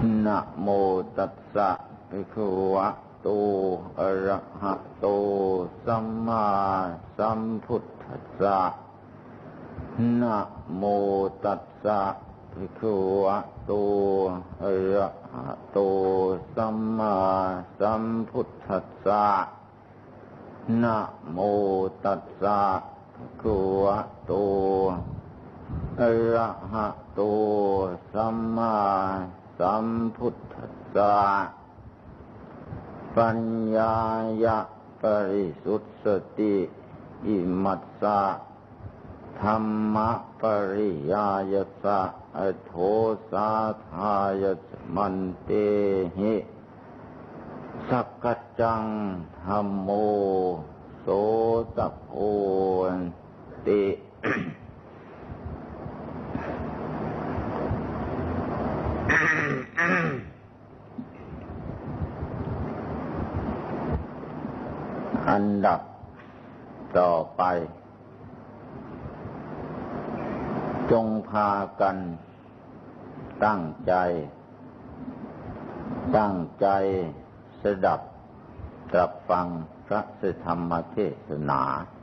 นะโมตัสสะภะคะวะโตอะระหะโตสัมมาสัมพุทธัสสะนะโมตัสสะภะคะวะโตอะระหะโตสัมมาสัมพุทธัสสะนะโมตัสสะภะคะวะโตอะระหะโตสัมมาสัมพุทธัสสะปัญญายะปริสุทธติอิมัสสะธัมมะปริยายสะอโทสาทายสมันเตหิสักกัจจังธัมโมโสตโพติอันดับต่อไปจงพากันตั้งใจสดับตรับฟังพระธรรมเทศนา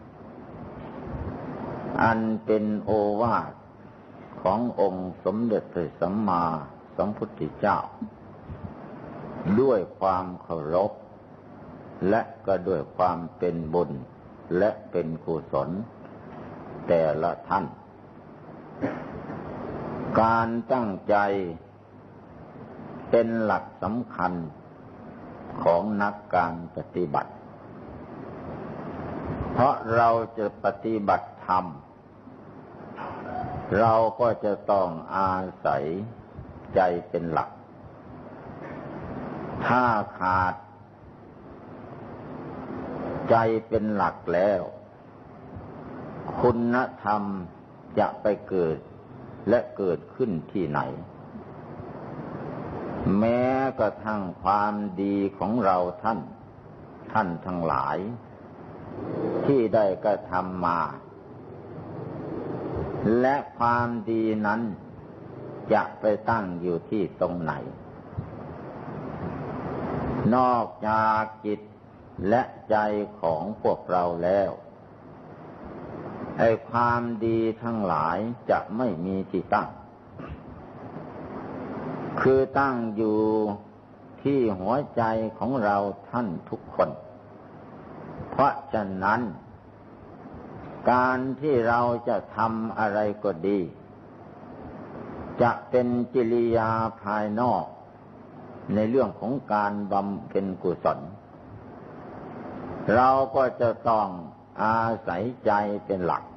อันเป็นโอวาทขององค์สมเด็จพระสัมมาสัมพุทธเจ้าด้วยความเคารพและก็ด้วยความเป็นบุญและเป็นกุศลแต่ละท่านการตั้งใจเป็นหลักสำคัญของนักการปฏิบัติเพราะเราจะปฏิบัติธรรมเราก็จะต้องอาศัยใจเป็นหลักถ้าขาดใจเป็นหลักแล้วคุณธรรมจะไปเกิดและเกิดขึ้นที่ไหนแม้กระทั่งความดีของเราท่านทั้งหลายที่ได้กระทำมาและความดีนั้นจะไปตั้งอยู่ที่ตรงไหนนอกจากจิตและใจของพวกเราแล้วไอ้ความดีทั้งหลายจะไม่มีที่ตั้งคือตั้งอยู่ที่หัวใจของเราท่านทุกคนเพราะฉะนั้นการที่เราจะทำอะไรก็ดีจะเป็นกิริยาภายนอกในเรื่องของการบำเพ็ญกุศลเราก็จะต้องอาศัยใจเป็นหลัก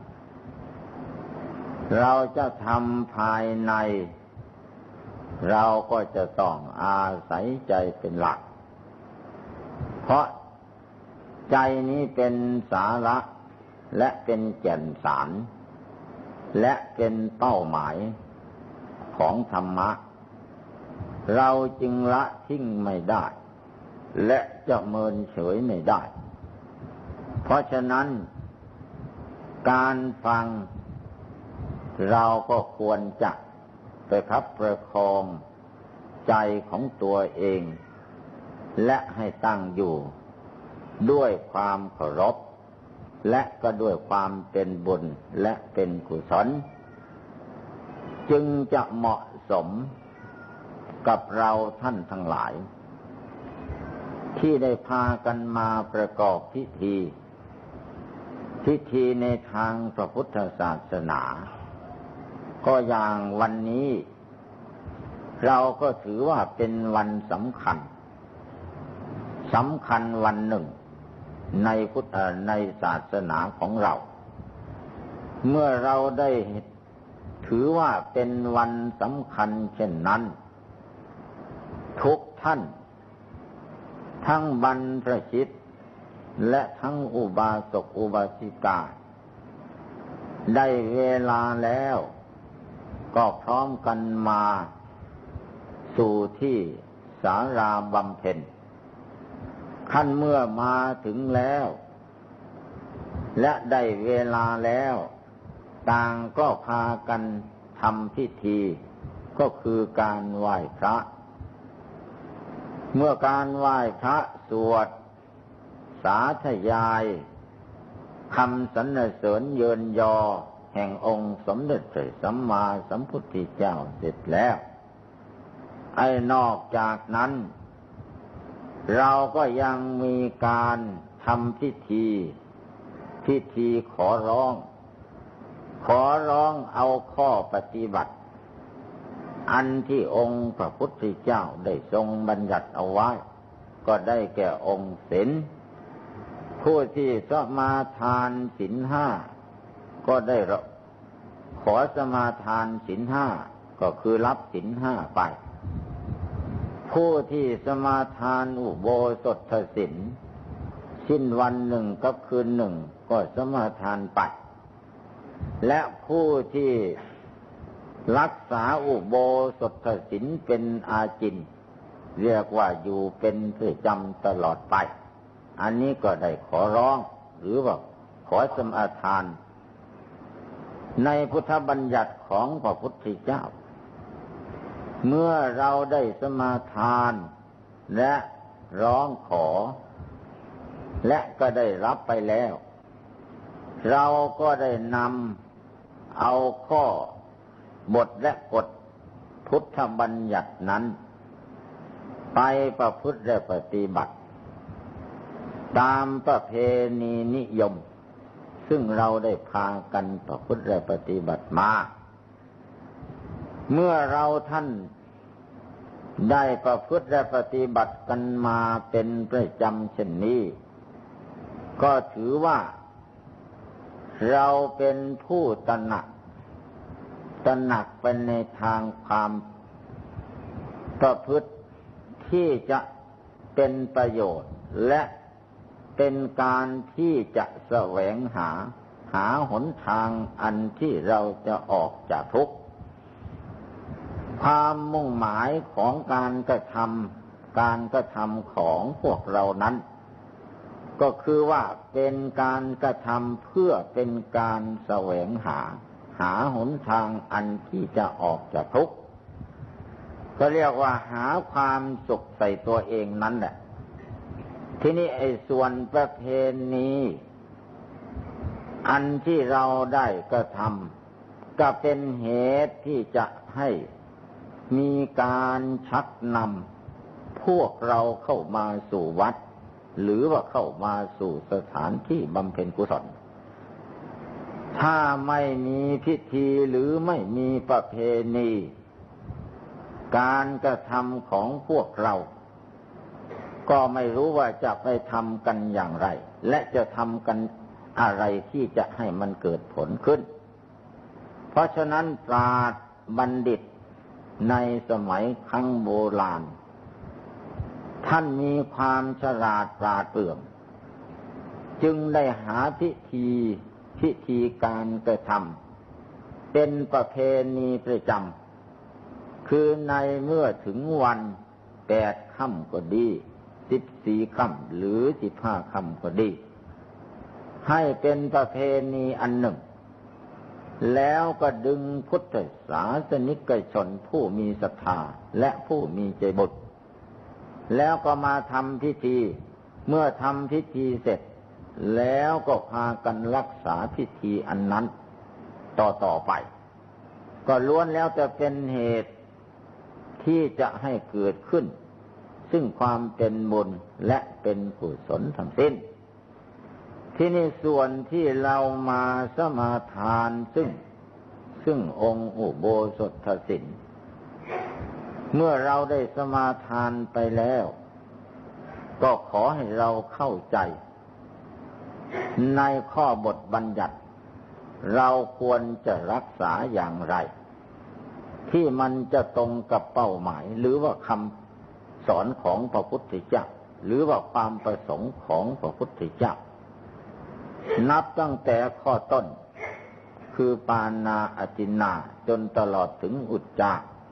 เราจะทำภายในเราก็จะต้องอาศัยใจเป็นหลักเพราะใจนี้เป็นสาระและเป็นแก่นสารและเป็นเป้าหมายของธรรมะเราจึงละทิ้งไม่ได้และจะเมินเฉยไม่ได้เพราะฉะนั้นการฟังเราก็ควรจะประคับประคองใจของตัวเองและให้ตั้งอยู่ด้วยความเคารพและก็ด้วยความเป็นบุญและเป็นกุศลจึงจะเหมาะสมกับเราท่านทั้งหลายที่ได้พากันมาประกอบพิธีในทางพระพุทธศาสนาก็อย่างวันนี้เราก็ถือว่าเป็นวันสำคัญวันหนึ่งในศาสนาของเราเมื่อเราได้ถือว่าเป็นวันสำคัญเช่นนั้นทุกท่านทั้งบรรพชิตและทั้งอุบาสกอุบาสิกาได้เวลาแล้วก็พร้อมกันมาสู่ที่ศาลาบำเพ็ญขั้นเมื่อมาถึงแล้วและได้เวลาแล้วต่างก็พากันทำพิธีก็คือการไหว้พระเมื่อการไหว้พระสวดสาธยายคำสรรเสริญเยินยอแห่งองค์สมเด็จพระสัมมาสัมพุทธเจ้าเสร็จแล้วไอ้นอกจากนั้นเราก็ยังมีการทำพิธีขอร้องเอาข้อปฏิบัติอันที่องค์พระพุทธเจ้าได้ทรงบัญญัติเอาไว้ก็ได้แก่องค์ศีลผู้ที่สมาทานศีลห้าก็ได้ขอสมาทานศีลห้าก็คือรับศีลห้าไปผู้ที่สมาทานอุโบสถศีลสิ้นวันหนึ่งกับคืนหนึ่งก็สมาทานไปและผู้ที่รักษาอุโบสถศีลเป็นอาจินเรียกว่าอยู่เป็นประจำตลอดไปอันนี้ก็ได้ขอร้องหรือว่าขอสมาทานในพุทธบัญญัติของพระพุทธเจ้าเมื่อเราได้สมาทานและร้องขอและก็ได้รับไปแล้วเราก็ได้นำเอาข้อบทและกฎพุทธบัญญัตินั้นไปประพฤติและปฏิบัติตามประเพณีนิยมซึ่งเราได้พากันประพฤติและปฏิบัติมาเมื่อเราท่านได้ประพฤติและปฏิบัติกันมาเป็นประจำเช่นนี้ก็ถือว่าเราเป็นผู้ตระหนักเป็นในทางความประพฤติที่จะเป็นประโยชน์และเป็นการที่จะแสวงหาหนทางอันที่เราจะออกจากทุกข์ความมุ่งหมายของการกระทำของพวกเรานั้นก็คือว่าเป็นการกระทำเพื่อเป็นการแสวงหาหนทางอันที่จะออกจากทุกข์ก็เรียกว่าหาความสุขใส่ตัวเองนั่นแหละที่นี่ไอ้ส่วนประเพณีอันที่เราได้กระทำก็เป็นเหตุที่จะให้มีการชักนำพวกเราเข้ามาสู่วัดหรือว่าเข้ามาสู่สถานที่บำเพ็ญกุศลถ้าไม่มีพิธีหรือไม่มีประเพณีการกระทำของพวกเราก็ไม่รู้ว่าจะไปทำกันอย่างไรและจะทำกันอะไรที่จะให้มันเกิดผลขึ้นเพราะฉะนั้นปราชญ์บัณฑิตในสมัยครั้งโบราณท่านมีความฉลาดปราดเปรื่องจึงได้หาพิธีการกระทำเป็นประเพณีประจำคือในเมื่อถึงวัน8 ค่ำก็ดี14 ค่ำหรือ15 ค่ำก็ดีให้เป็นประเพณีอันหนึ่งแล้วก็ดึงพุทธศาสนิกชนผู้มีศรัทธาและผู้มีใจบุญแล้วก็มาทำพิธีเมื่อทำพิธีเสร็จแล้วก็พากันรักษาพิธีอันนั้นต่อไปก็ล้วนแล้วจะเป็นเหตุที่จะให้เกิดขึ้นซึ่งความเป็นบุญและเป็นกุศลทั้งสิ้นที่นี่ส่วนที่เรามาสมาทานซึ่งองค์อุโบสถศีลเมื่อเราได้สมาทานไปแล้วก็ขอให้เราเข้าใจในข้อบทบัญญัติเราควรจะรักษาอย่างไรที่มันจะตรงกับเป้าหมายหรือว่าคำสอนของพระพุทธเจ้าหรือว่าความประสงค์ของพระพุทธเจ้านับตั้งแต่ข้อต้นคือปานาอทินนาจนตลอดถึงอุจจา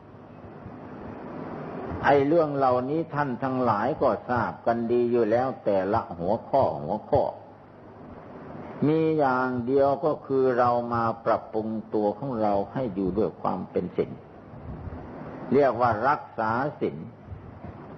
ไอ้เรื่องเหล่านี้ท่านทั้งหลายก็ทราบกันดีอยู่แล้วแต่ละหัวข้อมีอย่างเดียวก็คือเรามาปรับปรุงตัวของเราให้อยู่ด้วยความเป็นศีลเรียกว่ารักษาศีล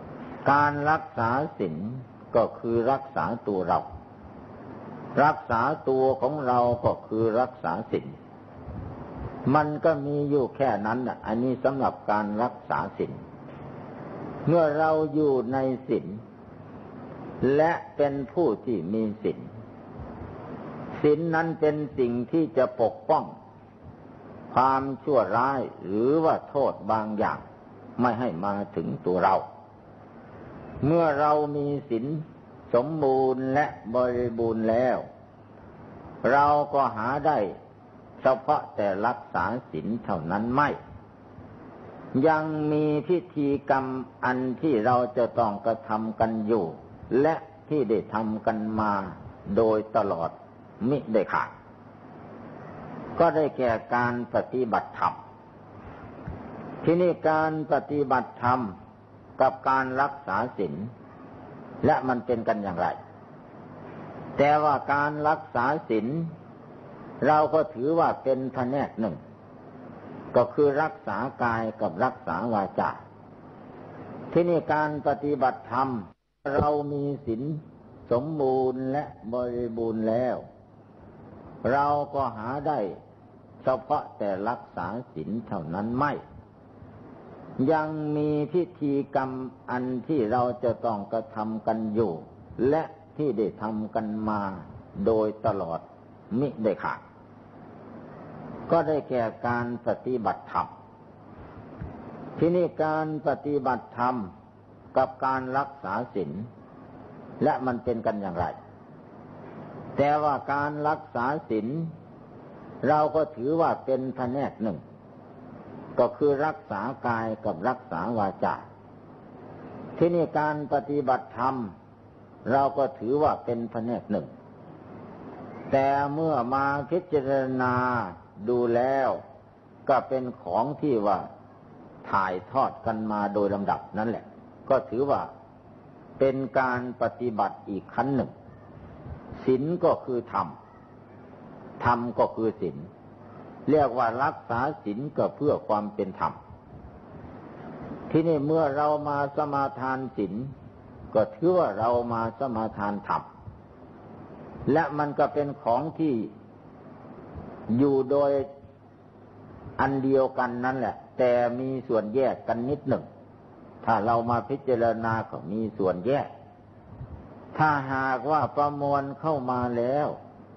การรักษาศีลก็คือรักษาตัวเรารักษาตัวของเราก็คือรักษาศีลมันก็มีอยู่แค่นั้นน่ะอันนี้สำหรับการรักษาศีลเมื่อเราอยู่ในศีลและเป็นผู้ที่มีศีลศีลนั้นเป็นสิ่งที่จะปกป้องความชั่วร้ายหรือว่าโทษบางอย่างไม่ให้มาถึงตัวเราเมื่อเรามีศีลสมบูรณ์และบริบูรณ์แล้วเราก็หาได้เฉพาะแต่รักษาศีลเท่านั้นไม่ยังมีพิธีกรรมอันที่เราจะต้องกระทำกันอยู่และที่ได้ทำกันมาโดยตลอดมิได้ขาดก็ได้แก่การปฏิบัติธรรมที่นี่การปฏิบัติธรรมกับการรักษาศีลและมันเป็นกันอย่างไรแต่ว่าการรักษาศีลเราก็ถือว่าเป็นแผนกหนึ่งก็คือรักษากายกับรักษาวาจาที่นี่การปฏิบัติธรรมเรามีศีลสมบูรณ์และบริบูรณ์แล้วเราก็หาได้เฉพาะแต่รักษาศีลเท่านั้นไม่ยังมีพิธีกรรมอันที่เราจะต้องกระทำกันอยู่และที่ได้ทำกันมาโดยตลอดมิได้ขาดก็ได้แก่การปฏิบัติธรรมที่นี่การปฏิบัติธรรมกับการรักษาศีลและมันเป็นกันอย่างไรแต่ว่าการรักษาศีลเราก็ถือว่าเป็นแผนกหนึ่งก็คือรักษากายกับรักษาวาจาที่นี่การปฏิบัติธรรมเราก็ถือว่าเป็นแผนกหนึ่งแต่เมื่อมาพิจารณาดูแล้วก็เป็นของที่ว่าถ่ายทอดกันมาโดยลำดับนั่นแหละก็ถือว่าเป็นการปฏิบัติอีกขั้นหนึ่งศีลก็คือธรรมธรรมก็คือศีลเรียกว่ารักษาศีลก็เพื่อความเป็นธรรมที่นี่เมื่อเรามาสมาทานศีลก็ถือว่าเรามาสมาทานธรรมและมันก็เป็นของที่อยู่โดยอันเดียวกันนั่นแหละแต่มีส่วนแยกกันนิดหนึ่งถ้าเรามาพิจารณาก็มีส่วนแยกถ้าหากว่าประมวลเข้ามาแล้ว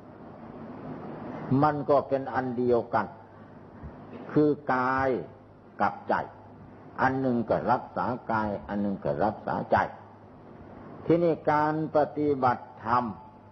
มันก็เป็นอันเดียวกันคือกายกับใจอันหนึ่งก็รักษากายอันหนึ่งก็รักษาใจที่นี่การปฏิบัติธรรม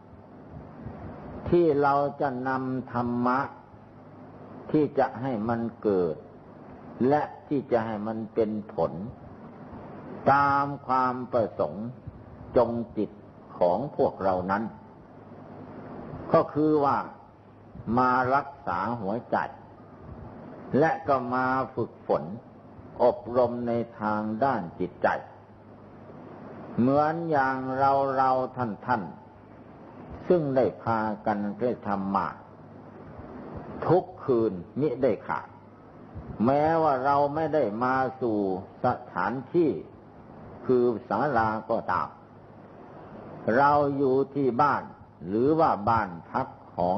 ที่เราจะนำธรรมะที่จะให้มันเกิดและที่จะให้มันเป็นผลตามความประสงค์จงจิตของพวกเรานั้นก็คือว่ามารักษาหัวใจและก็มาฝึกฝนอบรมในทางด้านจิตใจเหมือนอย่างเราท่านซึ่งได้พากันได้ทำมาทุกคืนมิได้ขาดแม้ว่าเราไม่ได้มาสู่สถานที่คือศาลาก็ตามเราอยู่ที่บ้านหรือว่าบ้านพักของ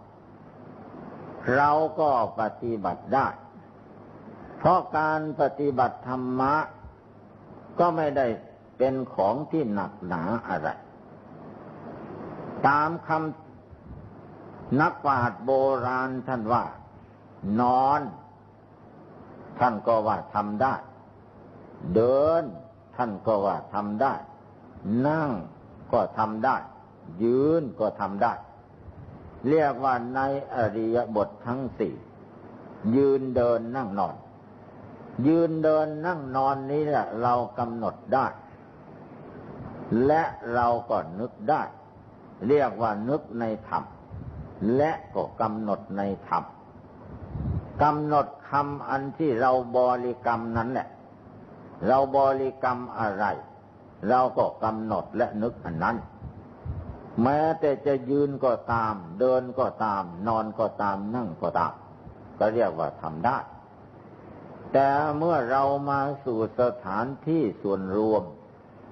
เราก็ปฏิบัติได้เพราะการปฏิบัติธรรมะก็ไม่ได้เป็นของที่หนักหนาอะไรตามคำนักปราชญ์โบราณท่านว่านอนท่านก็ว่าทำได้เดินท่านก็ว่าทำได้นั่งก็ทำได้ยืนก็ทำได้เรียกว่าในอริยบททั้งสี่ยืนเดินนั่งนอนยืนเดินนั่งนอนนี้แหละเรากำหนดได้และเราก็นึกได้เรียกว่านึกในธรรมและก็กำหนดในธรรมกำหนดคำอันที่เราบริกรรมนั้นแหละเราบริกรรมอะไรเราก็กำหนดและนึกอันนั้นแม้แต่จะยืนก็ตามเดินก็ตามนอนก็ตามนั่งก็ตามก็เรียกว่าทำได้แต่เมื่อเรามาสู่สถานที่ส่วนรวม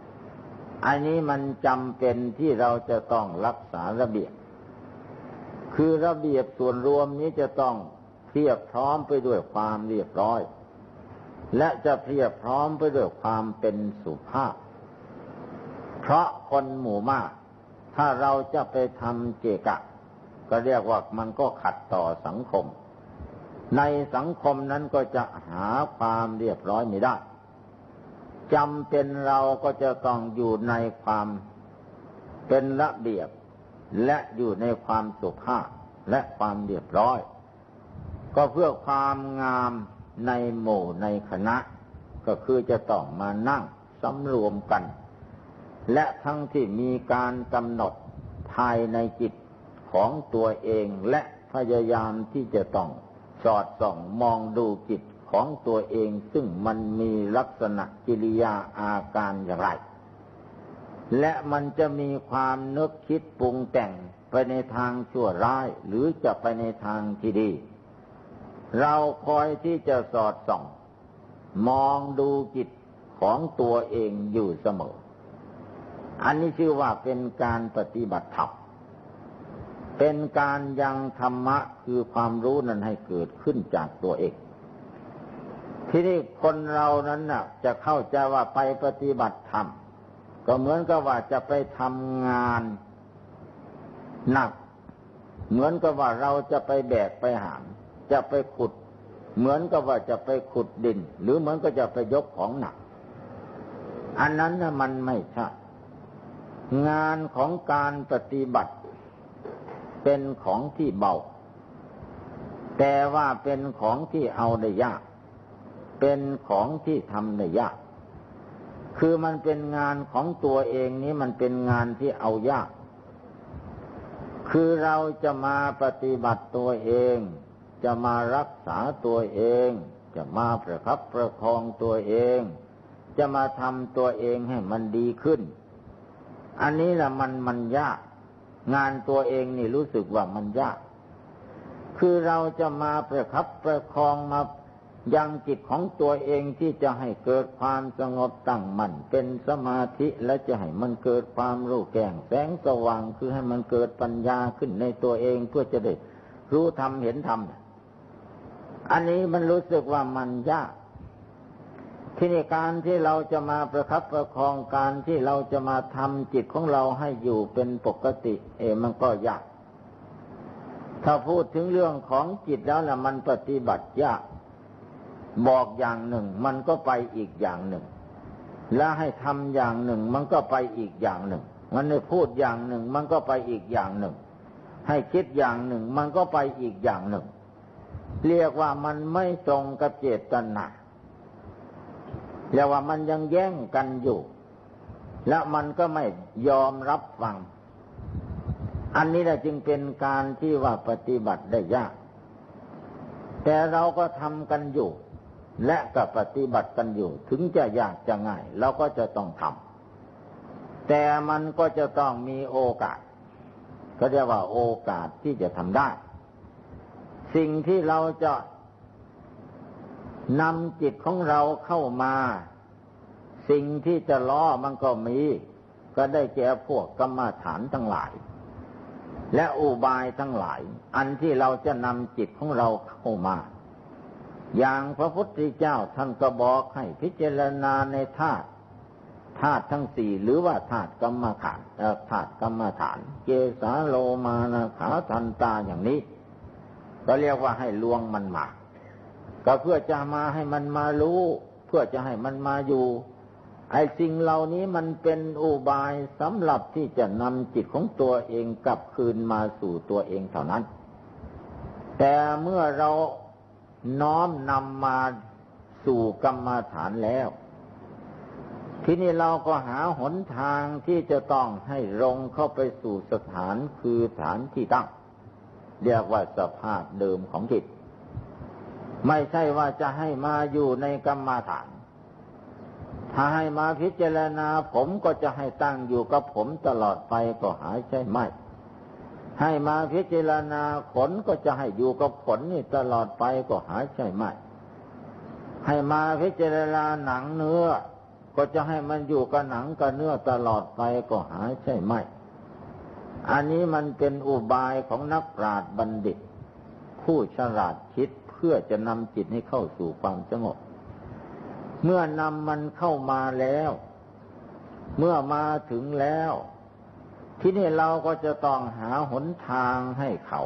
อันนี้มันจำเป็นที่เราจะต้องรักษาระเบียบคือระเบียบส่วนรวมนี้จะต้องเพียบพร้อมไปด้วยความเรียบร้อยและจะเพียบพร้อมไปด้วยความเป็นสุภาพเพราะคนหมู่มากถ้าเราจะไปทำเกะกะก็เรียกว่ามันก็ขัดต่อสังคมในสังคมนั้นก็จะหาความเรียบร้อยไม่ได้จำเป็นเราก็จะต้องอยู่ในความเป็นระเบียบและอยู่ในความสุภาพและความเรียบร้อยก็เพื่อความงามในหมู่ในคณะก็คือจะต้องมานั่งสำรวมกันและทั้งที่มีการกำหนดภายในจิตของตัวเองและพยายามที่จะต้องสอดส่องมองดูจิตของตัวเองซึ่งมันมีลักษณะกิริยาอาการอย่างไรและมันจะมีความนึกคิดปรุงแต่งไปในทางชั่วร้ายหรือจะไปในทางที่ดีเราคอยที่จะสอดส่องมองดูจิตของตัวเองอยู่เสมออันนี้ชื่อว่าเป็นการปฏิบัติธรรมเป็นการยังธรรมะคือความรู้นั้นให้เกิดขึ้นจากตัวเองที่นี่คนเรานั้นน่ะจะเข้าใจว่าไปปฏิบัติธรรมก็เหมือนกับว่าจะไปทำงานหนักเหมือนกับว่าเราจะไปแบกไปหามจะไปขุดเหมือนกับว่าจะไปขุดดินหรือเหมือนก็จะไปยกของหนักอันนั้นน่ะมันไม่ใช่งานของการปฏิบัติเป็นของที่เบาแต่ว่าเป็นของที่เอาได้ยากเป็นของที่ทำได้ยากคือมันเป็นงานของตัวเองนี้มันเป็นงานที่เอายากคือเราจะมาปฏิบัติตัวเองจะมารักษาตัวเองจะมาประคับประคองตัวเองจะมาทำตัวเองให้มันดีขึ้นอันนี้แหละมันยากงานตัวเองนี่รู้สึกว่ามันยากคือเราจะมาประคับประคองมายังจิตของตัวเองที่จะให้เกิดความสงบตั้งมั่นเป็นสมาธิและจะให้มันเกิดความรู้แจ้งแสงสว่างคือให้มันเกิดปัญญาขึ้นในตัวเองเพื่อจะได้รู้ธรรมเห็นธรรมอันนี้มันรู้สึกว่ามันยากที่นี่การที่เราจะมาประคับประคองการที่เราจะมาทำจิตของเราให้อยู่เป็นปกติมันก็ยากถ้าพูดถึงเรื่องของจิตแล้วมันปฏิบัติยากบอกอย่างหนึ่งมันก็ไปอีกอย่างหนึ่งและให้ทำอย่างหนึ่งมันก็ไปอีกอย่างหนึ่งมันให้พูดอย่างหนึ่งมันก็ไปอีกอย่างหนึ่งให้คิดอย่างหนึ่งมันก็ไปอีกอย่างหนึ่งเรียกว่ามันไม่ตรงกับเจตนาเรียกว่ามันยังแย่งกันอยู่และมันก็ไม่ยอมรับฟังอันนี้แหละจึงเป็นการที่ว่าปฏิบัติได้ยากแต่เราก็ทำกันอยู่และก็ปฏิบัติกันอยู่ถึงจะยากจะง่ายเราก็จะต้องทำแต่มันก็จะต้องมีโอกาสก็เรียกว่าโอกาสที่จะทำได้สิ่งที่เราจะนำจิตของเราเข้ามาสิ่งที่จะล้อมันก็มีก็ได้แก่พวกกรรมฐานทั้งหลายและอุบายทั้งหลายอันที่เราจะนำจิตของเราเข้ามาอย่างพระพุทธเจ้าท่านก็บอกให้พิจารณาในธาตุทั้งสี่หรือว่าธาตุกรรมฐานเกสาโลมานะขาทันตาอย่างนี้ก็เรียกว่าให้ลวงมันมาก็เพื่อจะมาให้มันมารู้เพื่อจะให้มันมาอยู่ไอ้สิ่งเหล่านี้มันเป็นอุบายสำหรับที่จะนำจิตของตัวเองกลับคืนมาสู่ตัวเองเท่านั้นแต่เมื่อเราน้อมนำมาสู่กรรมฐานแล้วทีนี้เราก็หาหนทางที่จะต้องให้ลงเข้าไปสู่สถานคือฐานที่ตั้งเรียกว่าสภาพเดิมของจิตไม่ใช่ว่าจะให้มาอยู่ในกรรมฐานถ้าให้มาพิจารณาผมก็จะให้ตั้งอยู่กับผมตลอดไปก็หาใช่ไหมให้มาพิจารณาขนก็จะให้อยู่กับขนนี่ตลอดไปก็หาใช่ไหมให้มาพิจารณาหนังเนื้อก็จะให้มันอยู่กับหนังกับเนื้อตลอดไปก็หาใช่ไหมอันนี้มันเป็นอุบายของนักปราชญ์บัณฑิตผู้ฉลาดคิดเพื่อจะนำจิตให้เข้าสู่ความสงบเมื่อนำมันเข้ามาแล้วเมื่อมาถึงแล้วที่นี่เราก็จะต้องหาหนทางให้เขา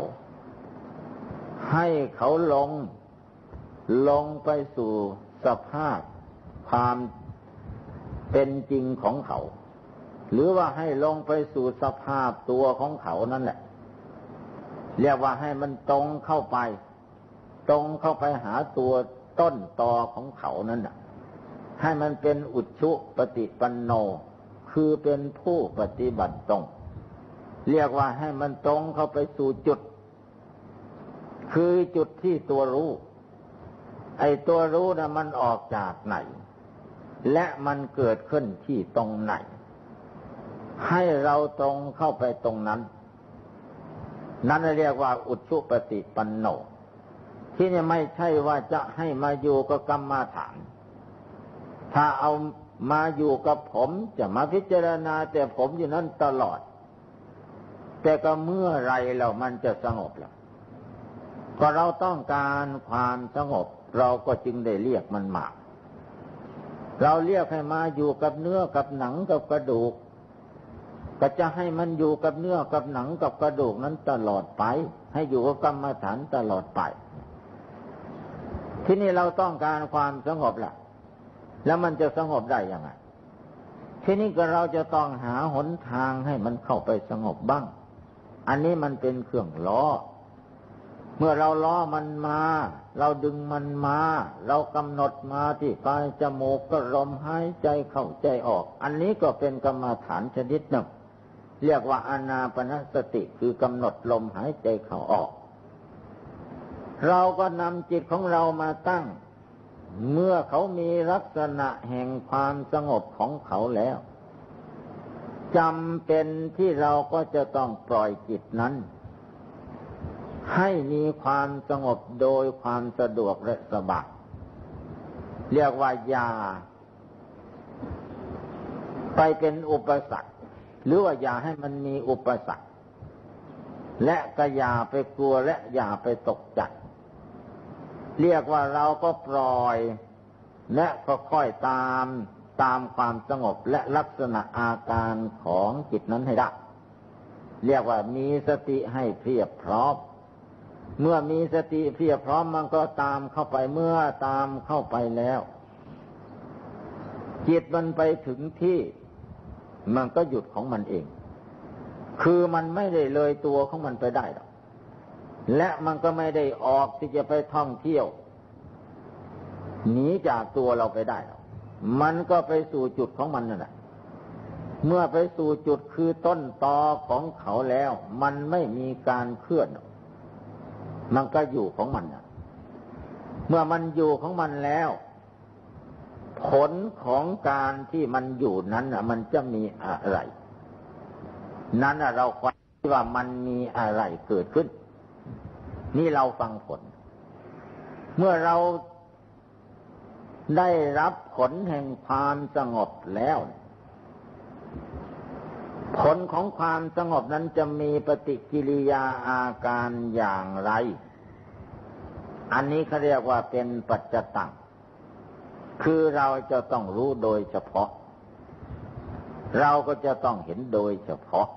ลงไปสู่สภาพความเป็นจริงของเขาหรือว่าให้ลงไปสู่สภาพตัวของเขานั่นแหละเรียกว่าให้มันตรงเข้าไปหาตัวต้นตอของเขานั่นน่ะให้มันเป็นอุจชุปฏิปันโนคือเป็นผู้ปฏิบัติตรงเรียกว่าให้มันตรงเข้าไปสู่จุดคือจุดที่ตัวรู้ไอ้ตัวรู้น่ะมันออกจากไหนและมันเกิดขึ้นที่ตรงไหนให้เราตรงเข้าไปตรงนั้นนั่นเรียกว่าอุจชุปฏิปันโนที่นี่ไม่ใช่ว่าจะให้มาอยู่กับกรรมฐานถ้าเอามาอยู่กับผมจะมาพิจารณาแต่ผมอยู่นั้นตลอดแต่ก็เมื่อไรแล้วมันจะสงบแล้วก็เราต้องการความสงบเราก็จึงได้เรียกมันมาเราเรียกให้มาอยู่กับเนื้อกับหนังกับกระดูกก็จะให้มันอยู่กับเนื้อกับหนังกับกระดูกนั้นตลอดไปให้อยู่กับกรรมฐานตลอดไปที่นี่เราต้องการความสงบล่ะแล้วมันจะสงบได้ยังไงทีนี้ก็เราจะต้องหาหนทางให้มันเข้าไปสงบบ้างอันนี้มันเป็นเครื่องล้อเมื่อเราล้อมันมาเราดึงมันมาเรากำหนดมาที่ปลายจมูกก็ลมหายใจเข้าใจออกอันนี้ก็เป็นกรรมฐานชนิดหนึ่งเรียกว่าอานาปานสติคือกำหนดลมหายใจเข้าออกเราก็นำจิตของเรามาตั้งเมื่อเขามีลักษณะแห่งความสงบของเขาแล้วจำเป็นที่เราก็จะต้องปล่อยจิตนั้นให้มีความสงบโดยความสะดวกและสบายเรียกว่าอย่าไปเป็นอุปสรรคหรือว่าอย่าให้มันมีอุปสรรคและก็อย่าไปกลัวและอย่าไปตกใจเรียกว่าเราก็ปล่อยและก็ค่อยตามความสงบและลักษณะอาการของจิตนั้นให้ได้เรียกว่ามีสติให้เพียบพร้อมเมื่อมีสติเพียบพร้อมมันก็ตามเข้าไปเมื่อตามเข้าไปแล้วจิตมันไปถึงที่มันก็หยุดของมันเองคือมันไม่ได้เลยตัวของมันไปได้หรอกและมันก็ไม่ได้ออกที่จะไปท่องเที่ยวหนีจากตัวเราไปได้หรอกมันก็ไปสู่จุดของมันนั่นแหละเมื่อไปสู่จุดคือต้นตอของเขาแล้วมันไม่มีการเคลื่อนมันก็อยู่ของมันนะเมื่อมันอยู่ของมันแล้วผลของการที่มันอยู่นั้นน่ะมันจะมีอะไรนั้นน่ะเราคิดว่ามันมีอะไรเกิดขึ้นนี่เราฟังผลเมื่อเราได้รับผลแห่งความสงบแล้วผลของความสงบนั้นจะมีปฏิกิริยาอาการอย่างไรอันนี้เขาเรียกว่าเป็นปัจจตังคือเราจะต้องรู้โดยเฉพาะเราก็จะต้องเห็นโดยเฉพาะ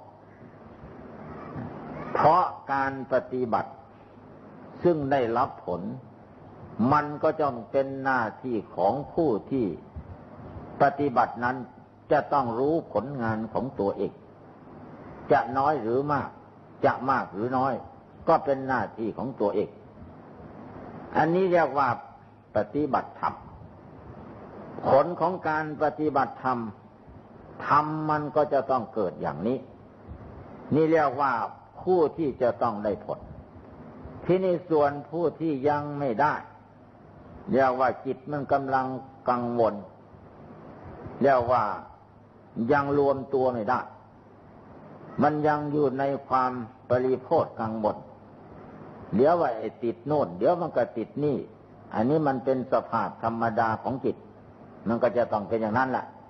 เพราะการปฏิบัติซึ่งได้รับผลมันก็จะเป็นหน้าที่ของผู้ที่ปฏิบัตินั้นจะต้องรู้ผลงานของตัวเองจะน้อยหรือมากจะมากหรือน้อยก็เป็นหน้าที่ของตัวเองอันนี้เรียกว่าปฏิบัติธรรมผลของการปฏิบัติธรรมมันก็จะต้องเกิดอย่างนี้นี่เรียกว่าผู้ที่จะต้องได้ผลที่นี่ส่วนผู้ที่ยังไม่ได้เรียกว่าจิตมันกำลังกังวลเรียกว่ายังรวมตัวไม่ได้มันยังอยู่ในความปริโภทกังวลเดี๋ยวว่าไอ้ติดโน่นเดี๋ยวมันก็ติดนี่อันนี้มันเป็นสภาพธรรมดาของจิตมันก็จะต้องเป็นอย่างนั้นแหละ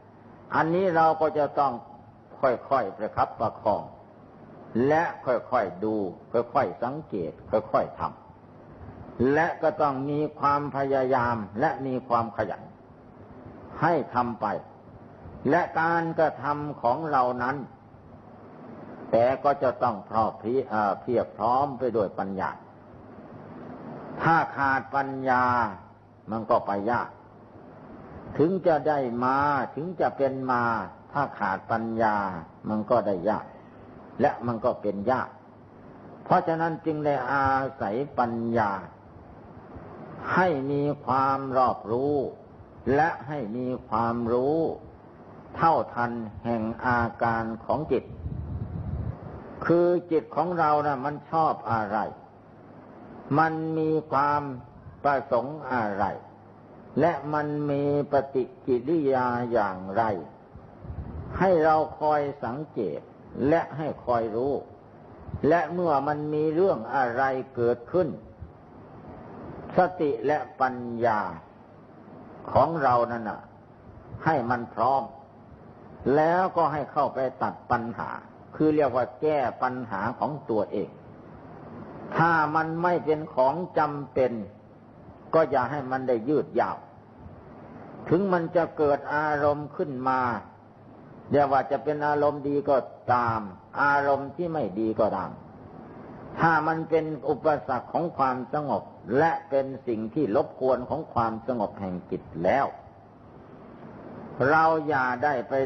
อันนี้เราก็จะต้องค่อยๆประคับประคองและค่อยๆดูค่อยๆสังเกตค่อยๆทำและก็ต้องมีความพยายามและมีความขยันให้ทำไปและการกระทำของเรานั้นแต่ก็จะต้องเพียบพร้อมไปด้วยปัญญาถ้าขาดปัญญามันก็ไปยากถึงจะได้มาถึงจะเป็นมาถ้าขาดปัญญามันก็ได้ยากและมันก็เป็นยากเพราะฉะนั้นจึงได้อาศัยปัญญาให้มีความรอบรู้และให้มีความรู้เท่าทันแห่งอาการของจิตคือจิตของเรานะมันชอบอะไรมันมีความประสงค์อะไรและมันมีปฏิกิริยาอย่างไรให้เราคอยสังเกตและให้คอยรู้และเมื่อมันมีเรื่องอะไรเกิดขึ้นสติและปัญญาของเรานั่นน่ะให้มันพร้อมแล้วก็ให้เข้าไปตัดปัญหาคือเรียกว่าแก้ปัญหาของตัวเองถ้ามันไม่เป็นของจำเป็นก็อย่าให้มันได้ยืดยาวถึงมันจะเกิดอารมณ์ขึ้นมาเดี๋ยวว่าจะเป็นอารมณ์ดีก็ตามอารมณ์ที่ไม่ดีก็ตามถ้ามันเป็นอุปสรรคของความสงบและเป็นสิ่งที่รบกวนของความสงบแห่งจิตแล้วเราอย่าได้ไป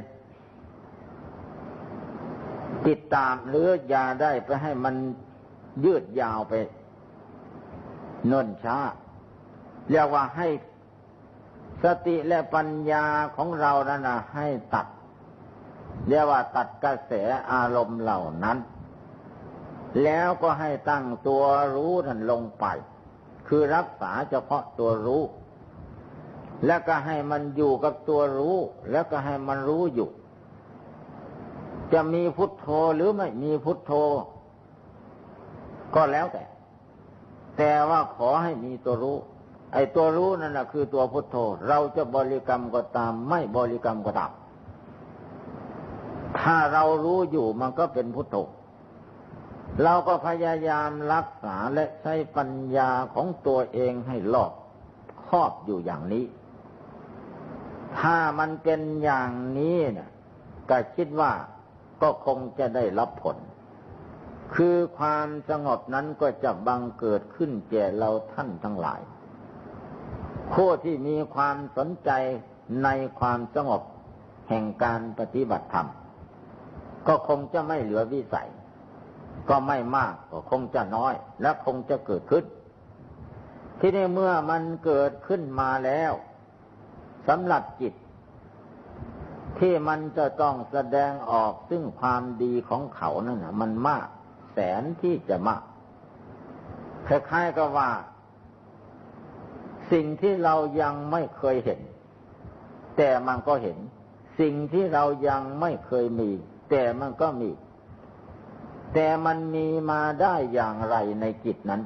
ติดตามหรืออย่าได้ไปให้มันยืดยาวไปเนิ่นช้าเรียกว่าให้สติและปัญญาของเรานั่นนะให้ตัดเรียกว่าตัดกระแสอารมณ์เหล่านั้นแล้วก็ให้ตั้งตัวรู้นั่นลงไปคือรักษาเฉพาะตัวรู้แล้วก็ให้มันอยู่กับตัวรู้แล้วก็ให้มันรู้อยู่จะมีพุทโธหรือไม่มีพุทโธก็แล้วแต่ว่าขอให้มีตัวรู้ไอ้ตัวรู้นั่นน่ะคือตัวพุทโธเราจะบริกรรมก็ตามไม่บริกรรมก็ตามถ้าเรารู้อยู่มันก็เป็นพุทโธเราก็พยายามรักษาและใช้ปัญญาของตัวเองให้รอบคอบอยู่อย่างนี้ถ้ามันเป็นอย่างนี้เนี่ยก็คิดว่าก็คงจะได้รับผลคือความสงบนั้นก็จะบังเกิดขึ้นแก่เราท่านทั้งหลายผู้ที่มีความสนใจในความสงบแห่งการปฏิบัติธรรมก็คงจะไม่เหลือวิสัยก็ไม่มากก็คงจะน้อยและคงจะเกิดขึ้นที่นี่เมื่อมันเกิดขึ้นมาแล้วสำหรับจิตที่มันจะต้องแสดงออกซึ่งความดีของเขานั่นนะมันมากแสนที่จะมากคล้ายๆกับว่าสิ่งที่เรายังไม่เคยเห็นแต่มันก็เห็นสิ่งที่เรายังไม่เคยมีแต่มันก็มีแต่มันมีมาได้อย่างไรในจิตนั้น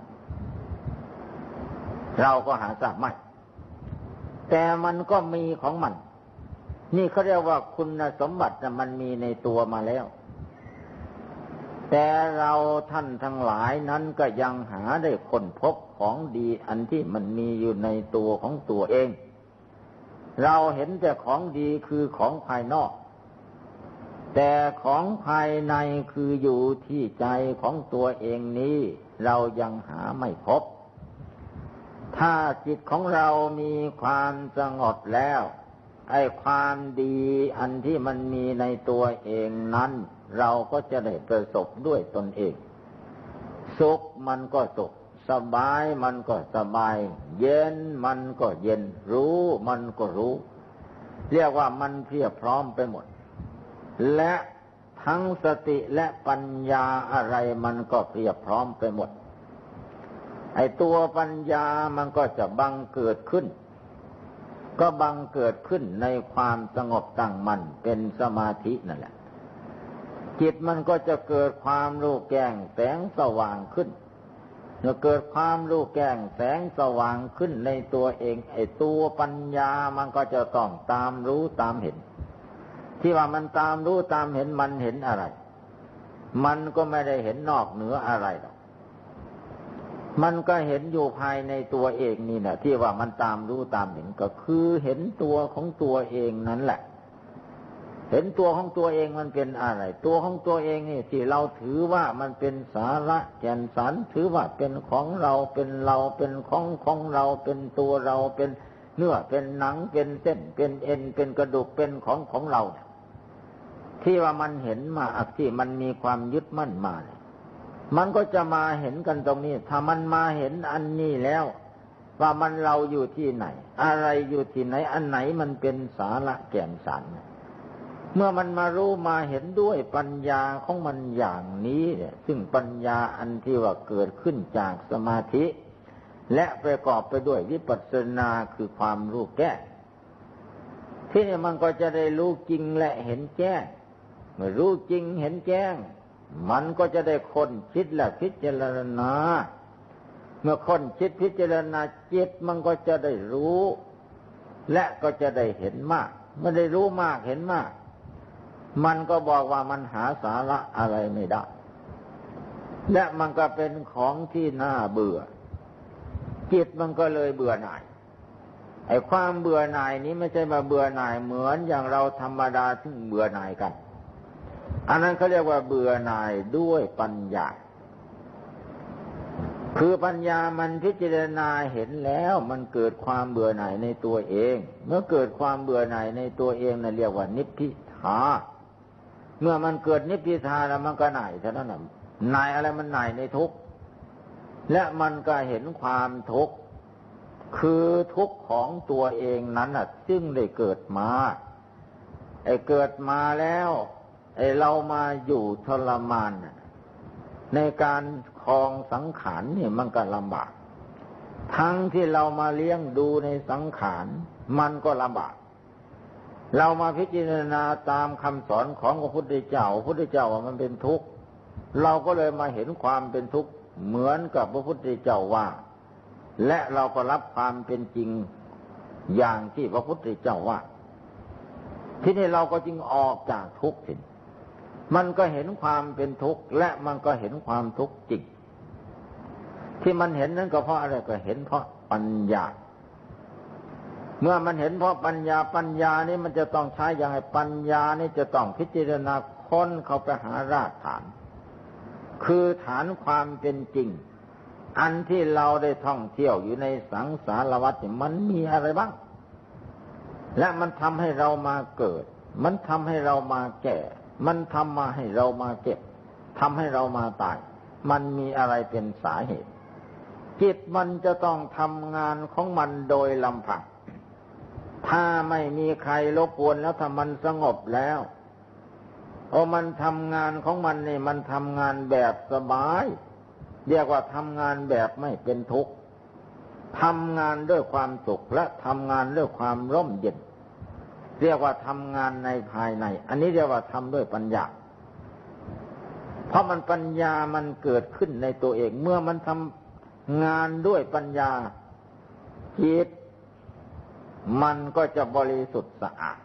เราก็หาทราบไม่แต่มันก็มีของมันนี่เขาเรียกว่าคุณสมบัติมันมีในตัวมาแล้วแต่เราท่านทั้งหลายนั้นก็ยังหาได้ค้นพบของดีอันที่มันมีอยู่ในตัวของตัวเองเราเห็นแต่ของดีคือของภายนอกแต่ของภายในคืออยู่ที่ใจของตัวเองนี้เรายังหาไม่พบถ้าจิตของเรามีความสงบแล้วไอ้ความดีอันที่มันมีในตัวเองนั้นเราก็จะได้ประสบด้วยตนเองสุขมันก็สุขสบายมันก็สบายเย็นมันก็เย็นรู้มันก็รู้เรียกว่ามันเพียบพร้อมไปหมดและทั้งสติและปัญญาอะไรมันก็เพียบพร้อมไปหมดไอ้ตัวปัญญามันก็จะบังเกิดขึ้นก็บังเกิดขึ้นในความสงบตั้งมั่นเป็นสมาธินั่นแหละจิตมันก็จะเกิดความรู้แจ้งแสงสว่างขึ้นเมื่อเกิดความรู้แจ้งแสงสว่างขึ้นในตัวเองไอ้ตัวปัญญามันก็จะต้องตามรู้ตามเห็นที่ว่ามันตามรู้ตามเห็นมันเห็นอะไรมันก็ไม่ได้เห็นนอกเหนืออะไรหรอกมันก็เห็นอยู่ภายในตัวเองนี่แหละที่ว่ามันตามรู้ตามเห็นก็คือเห็นตัวของตัวเองนั่นแหละเห็นตัวของตัวเองมันเป็นอะไรตัวของตัวเองนี่ที่เราถือว่ามันเป็นสาระแก่นสารถือว่าเป็นของเราเป็นเราเป็นของเราเป็นตัวเราเป็นเนื้อเป็นหนังเป็นเส้นเป็นเอ็นเป็นกระดูกเป็นของเราที่ว่ามันเห็นมาที่มันมีความยึดมั่นมามันก็จะมาเห็นกันตรงนี้ถ้ามันมาเห็นอันนี้แล้วว่ามันเราอยู่ที่ไหนอะไรอยู่ที่ไหนอันไหนมันเป็นสาระแก่นสารเมื่อมันมารู้มาเห็นด้วยปัญญาของมันอย่างนี้เนี่ยซึ่งปัญญาอันที่ว่าเกิดขึ้นจากสมาธิและประกอบไปด้วยวิปัสสนาคือความรู้แจ้งที่นี่มันก็จะได้รู้จริงและเห็นแจ้งเมื่อรู้จริงเห็นแจ้งมันก็จะได้ค้นคิดและพิจารณาเมื่อค้นคิดพิจารณาจิตมันก็จะได้รู้และก็จะได้เห็นมากเมื่อได้รู้มากเห็นมากมันก็บอกว่ามันหาสาระอะไรไม่ได้และมันก็เป็นของที่น่าเบื่อจิตมันก็เลยเบื่อหน่ายไอ้ความเบื่อหน่ายนี้ไม่ใช่มาเบื่อหน่ายเหมือนอย่างเราธรรมดาที่เบื่อหน่ายกันอันนั้นเขาเรียกว่าเบื่อหน่ายด้วยปัญญาคือปัญญามันพิจารณาเห็นแล้วมันเกิดความเบื่อหน่ายในตัวเองเมื่อเกิดความเบื่อหน่ายในตัวเองนั่นเรียกว่านิพพิทาเมื่อมันเกิดนิพพิทาแล้วมันก็หน่ายเท่านั้นน่ะหน่ายอะไรมันหน่ายในทุกข์และมันก็เห็นความทุกข์คือทุกข์ของตัวเองนั้นน่ะซึ่งได้เกิดมาไอ้เกิดมาแล้วไอ้เรามาอยู่ทรมานในการครองสังขารนี่มันก็ลำบากทั้งที่เรามาเลี้ยงดูในสังขารมันก็ลำบากเรามาพิจารณาตามคำสอนของพระพุทธเจ้าพระพุทธเจ้าว่ามันเป็นทุกข์เราก็เลยมาเห็นความเป็นทุกข์เหมือนกับพระพุทธเจ้าว่าและเราก็รับความเป็นจริงอย่างที่พระพุทธเจ้าว่าที่นี่เราก็จึงออกจากทุกข์สิมันก็เห็นความเป็นทุกข์และมันก็เห็นความทุกข์จริงที่มันเห็นนั้นก็เพราะอะไรก็เห็นเพราะปัญญาเมื่อมันเห็นเพราะปัญญานี่มันจะต้องใช้อย่างไรปัญญานี่จะต้องพิจารณาค้นเข้าไปหารากฐานคือฐานความเป็นจริงอันที่เราได้ท่องเที่ยวอยู่ในสังสารวัฏเนี่ยมันมีอะไรบ้างและมันทำให้เรามาเกิดมันทำให้เรามาแก่มันทำมาให้เรามาเก็บทำให้เรามาตายมันมีอะไรเป็นสาเหตุจิตมันจะต้องทำงานของมันโดยลำพังถ้าไม่มีใครรบกวนแล้วถ้ามันสงบแล้วมันทำงานของมันนี่มันทำงานแบบสบายเรียกว่าทำงานแบบไม่เป็นทุกข์ทำงานด้วยความสุขและทำงานด้วยความร่มเย็นเรียกว่าทำงานในภายในอันนี้เรียกว่าทำด้วยปัญญาเพราะมันปัญญามันเกิดขึ้นในตัวเองเมื่อมันทำงานด้วยปัญญาจิตมันก็จะบริสุทธิ์สะอาด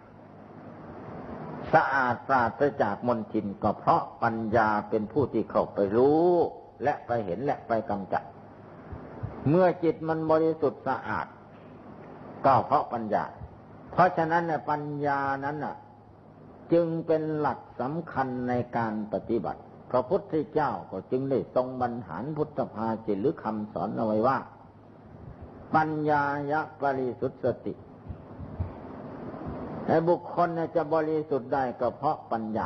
ปราศจากมลทินก็เพราะปัญญาเป็นผู้ที่เข้าไปรู้และไปเห็นและไปกำจัดเมื่อจิตมันบริสุทธิ์สะอาดก็เพราะปัญญาเพราะฉะนั้นปัญญานั้นจึงเป็นหลักสำคัญในการปฏิบัติพระพุทธเจ้าก็จึงได้ทรงบรรหารพุทธภาษิตหรือคำสอนเอาไว้ว่าปัญญายะบริสุทธิสติให้บุคคลจะบริสุทธิ์ได้ก็เพราะปัญญา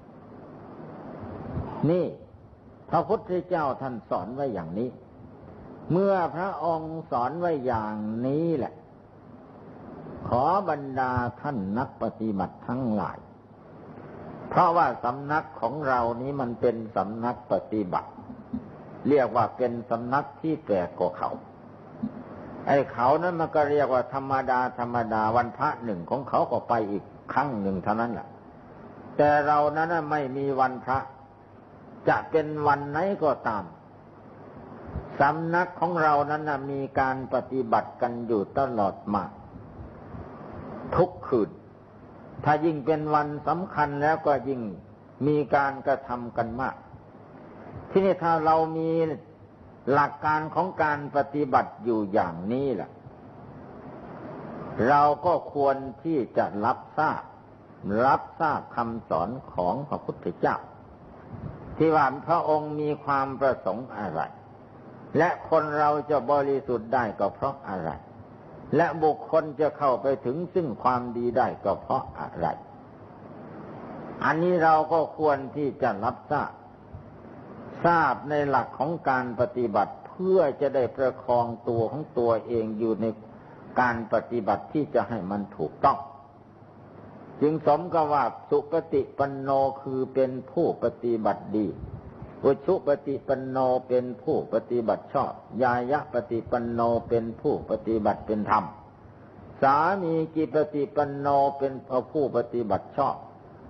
นี่พระพุทธเจ้าท่านสอนไว้อย่างนี้เมื่อพระองค์สอนไว้อย่างนี้แหละขอบรรดาท่านนักปฏิบัติทั้งหลายเพราะว่าสำนักของเรานี้มันเป็นสำนักปฏิบัติเรียกว่าเป็นสำนักที่แปลกกว่าเขาไอ้เขานั้นมันก็เรียกว่าธรรมดาวันพระหนึ่งของเขาก็ไปอีกครั้งหนึ่งเท่านั้นแหละแต่เรานั้นไม่มีวันพระจะเป็นวันไหนก็ตามสำนักของเรานั้นมีการปฏิบัติกันอยู่ตลอดมาทุกคืนถ้ายิ่งเป็นวันสำคัญแล้วก็ยิ่งมีการกระทำกันมากที่นี่ถ้าเรามีหลักการของการปฏิบัติอยู่อย่างนี้แหละเราก็ควรที่จะรับทราบคำสอนของพระพุทธเจ้าที่ว่าพระองค์มีความประสงค์อะไรและคนเราจะบริสุทธิ์ได้ก็เพราะอะไรและบุคคลจะเข้าไปถึงซึ่งความดีได้ก็เพราะอะไรอันนี้เราก็ควรที่จะรับทราบในหลักของการปฏิบัติเพื่อจะได้ประคองตัวของตัวเองอยู่ในการปฏิบัติที่จะให้มันถูกต้องจึงสมกับว่าสุปฏิปันโนคือเป็นผู้ปฏิบัติดีอุชุปฏิปันโนเป็นผู้ปฏิบัติชอบยายะปฏิปันโนเป็นผู้ปฏิบัติเป็นธรรมสามีจิปฏิปันโนเป็นผู้ปฏิบัติชอบ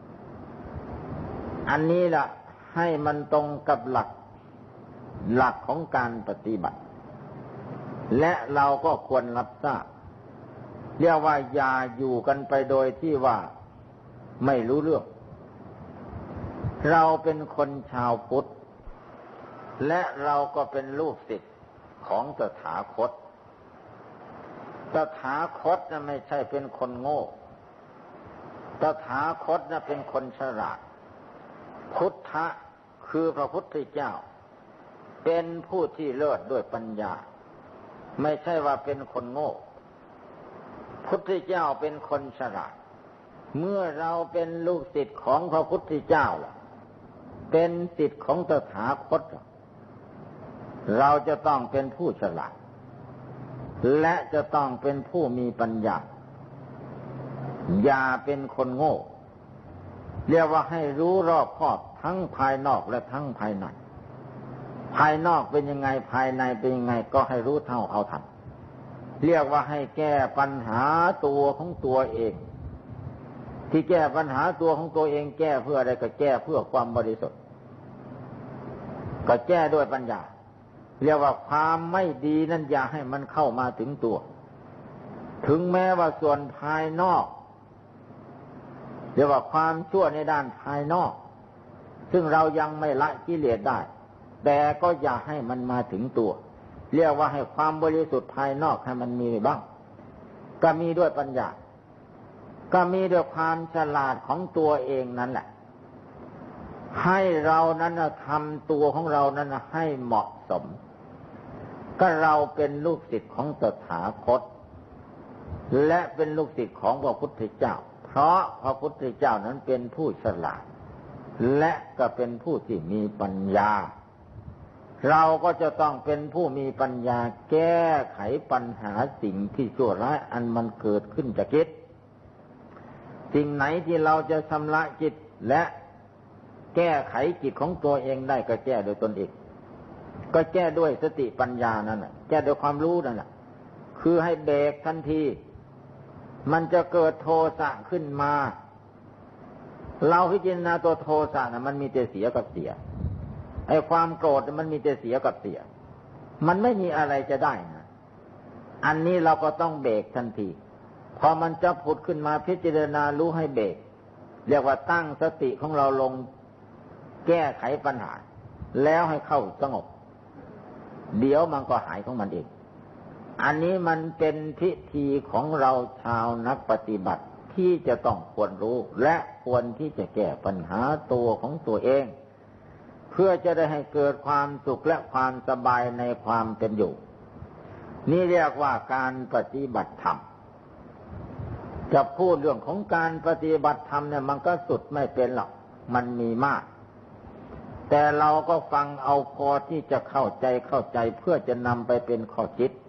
อันนี้ล่ะให้มันตรงกับหลักของการปฏิบัติและเราก็ควรรับทราบเรียกว่าอย่าอยู่กันไปโดยที่ว่าไม่รู้เรื่องเราเป็นคนชาวพุทธและเราก็เป็นลูกศิษย์ของตถาคตตถาคตน่ะไม่ใช่เป็นคนโง่ตถาคตน่ะเป็นคนฉลาดพุทธะคือพระพุทธเจ้าเป็นผู้ที่เลิศด้วยปัญญาไม่ใช่ว่าเป็นคนโง่พุทธเจ้าเป็นคนฉลาดเมื่อเราเป็นลูกศิษย์ของพระพุทธเจ้าเป็นศิษย์ของตถาคตเราจะต้องเป็นผู้ฉลาดและจะต้องเป็นผู้มีปัญญาอย่าเป็นคนโง่เรียกว่าให้รู้รอบคอบทั้งภายนอกและทั้งภายในภายนอกเป็นยังไงภายในเป็นยังไงก็ให้รู้เท่าเอาทันเรียกว่าให้แก้ปัญหาตัวของตัวเองที่แก้ปัญหาตัวของตัวเองแก้เพื่ออะไรก็แก้เพื่อความบริสุทธิ์ก็แก้ด้วยปัญญาเรียกว่าความไม่ดีนั้นอย่าให้มันเข้ามาถึงตัวถึงแม้ว่าส่วนภายนอกเรียกว่าความชั่วในด้านภายนอกซึ่งเรายังไม่ละกิเลสได้แต่ก็อย่าให้มันมาถึงตัวเรียกว่าให้ความบริสุทธิ์ภายนอกให้มันมีบ้างก็มีด้วยปัญญาก็มีด้วยความฉลาดของตัวเองนั่นแหละให้เรานั้นทำตัวของเรานั้นให้เหมาะสมก็เราเป็นลูกศิษย์ของตถาคตและเป็นลูกศิษย์ของพระพุทธเจ้าเพราะพระพุทธเจ้านั้นเป็นผู้ฉลาดและก็เป็นผู้ที่มีปัญญาเราก็จะต้องเป็นผู้มีปัญญาแก้ไขปัญหาสิ่งที่ชั่วร้ายอันมันเกิดขึ้นจากจิตสิ่งไหนที่เราจะชำระจิตและแก้ไขจิตของตัวเองได้ก็แก้โดยตนเองก็แก้ด้วยสติปัญญานั่นแหละแก้ด้วยความรู้นั่นแหละคือให้เบรกทันทีมันจะเกิดโทสะขึ้นมาเราพิจารณาตัวโทสะน่ะมันมีแต่เสียกับเสียไอ้ความโกรธมันมีแต่เสียกับเสียมันไม่มีอะไรจะได้นะอันนี้เราก็ต้องเบรกทันทีพอมันจะผุดขึ้นมาพิจารณารู้ให้เบรกเรียกว่าตั้งสติของเราลงแก้ไขปัญหาแล้วให้เข้าสงบเดี๋ยวมันก็หายของมันเองอันนี้มันเป็นพิธีของเราชาวนักปฏิบัติที่จะต้องควรรู้และควรที่จะแก้ปัญหาตัวของตัวเองเพื่อจะได้ให้เกิดความสุขและความสบายในความเป็นอยู่นี่เรียกว่าการปฏิบัติธรรมจะพูดเรื่องของการปฏิบัติธรรมเนี่ยมันก็สุดไม่เป็นหรอกมันมีมากแต่เราก็ฟังเอาพอที่จะเข้าใจเพื่อจะนำไปเป็นข้อคิด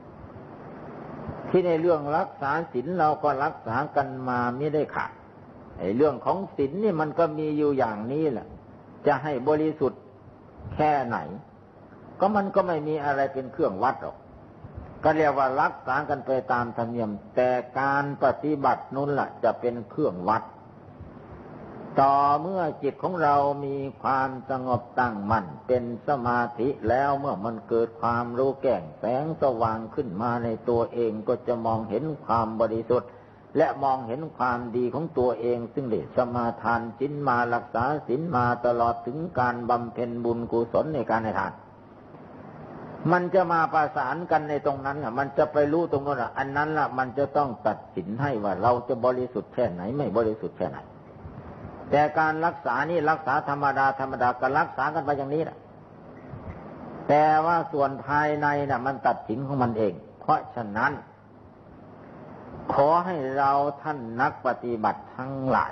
ที่ในเรื่องรักษาศีลเราก็รักษากันมาไม่ได้ขาดไอ้เรื่องของศีลนี่มันก็มีอยู่อย่างนี้แหละจะให้บริสุทธิ์แค่ไหนก็มันก็ไม่มีอะไรเป็นเครื่องวัดหรอกก็เรียกว่ารักษากันไปตามธรรมเนียมแต่การปฏิบัตินั่นแหละจะเป็นเครื่องวัดต่อเมื่อจิตของเรามีความสงบตั้งมั่นเป็นสมาธิแล้วเมื่อมันเกิดความรู้แก่งแสงสว่างขึ้นมาในตัวเองก็จะมองเห็นความบริสุทธิ์และมองเห็นความดีของตัวเองซึ่งได้สมาทานศีลมารักษาศีลมาตลอดถึงการบำเพ็ญบุญกุศลในการให้ทานมันจะมาประสานกันในตรงนั้นมันจะไปรู้ตรงนั้นอันนั้นล่ะมันจะต้องตัดสินให้ว่าเราจะบริสุทธิ์แค่ไหนไม่บริสุทธิ์แค่ไหนแต่การรักษานี่รักษาธรรมดาก็รักษากันไปอย่างนี้แหละแต่ว่าส่วนภายในน่ะมันตัดสินของมันเองเพราะฉะนั้นขอให้เราท่านนักปฏิบัติทั้งหลาย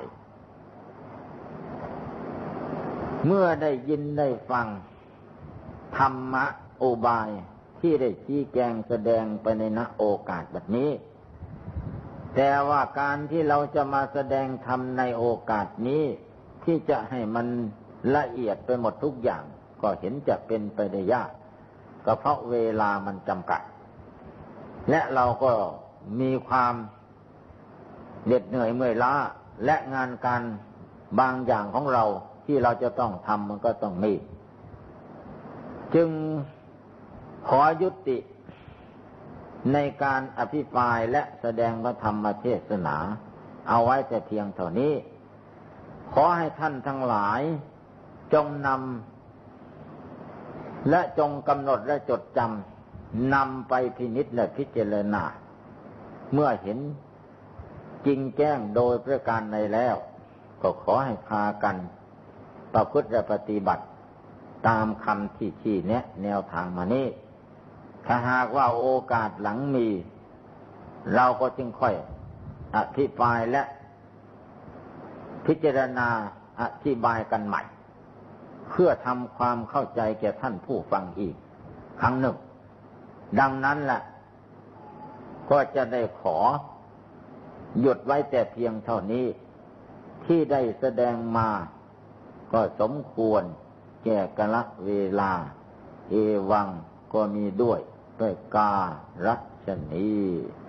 เมื่อได้ยินได้ฟังธรรมะอุบายที่ได้ชี้แจงแสดงไปในณโอกาสแบบนี้แต่ว่าการที่เราจะมาแสดงธรรมในโอกาสนี้ที่จะให้มันละเอียดไปหมดทุกอย่างก็เห็นจะเป็นไปได้ยากก็เพราะเวลามันจำกัดและเราก็มีความเหน็ดเหนื่อยเมื่อยล้าและงานการบางอย่างของเราที่เราจะต้องทำมันก็ต้องมีจึงขอยุติในการอภิปรายและแสดงพระธรรมเทศนาเอาไว้แต่เพียงเท่านี้ขอให้ท่านทั้งหลายจงนำและจงกำหนดและจดจำนำไปพินิจและพิจารณาเมื่อเห็นจริงแจ้งโดยประการใดแล้วก็ขอให้พากันประพฤติและปฏิบัติตามคำที่ชี้แนะแนวทางมานี้ถ้าหากว่าโอกาสหลังมีเราก็จึงค่อยอธิบายและพิจารณาอธิบายกันใหม่เพื่อทำความเข้าใจแก่ท่านผู้ฟังอีกครั้งหนึ่งดังนั้นแหละก็จะได้ขอหยุดไว้แต่เพียงเท่านี้ที่ได้แสดงมาก็สมควรแก่กาลเวลาเอวังก็มีด้วยกาลชนี